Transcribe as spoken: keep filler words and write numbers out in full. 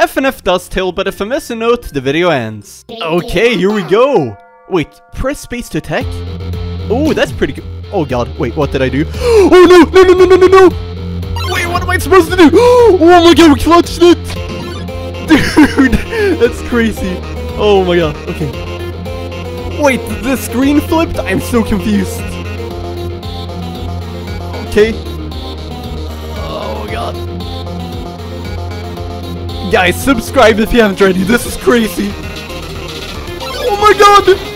F N F Dusttale, but if I miss a note, the video ends. Okay, here we go. Wait, press space to attack? Oh, that's pretty good. Oh god, wait, what did I do? Oh no, no, no, no, no, no, no! Wait, what am I supposed to do? Oh my god, we clutched it! Dude, that's crazy. Oh my god, okay. Wait, the screen flipped? I'm so confused. Okay. Oh god. Guys, subscribe if you haven't already. This is crazy. Oh my god!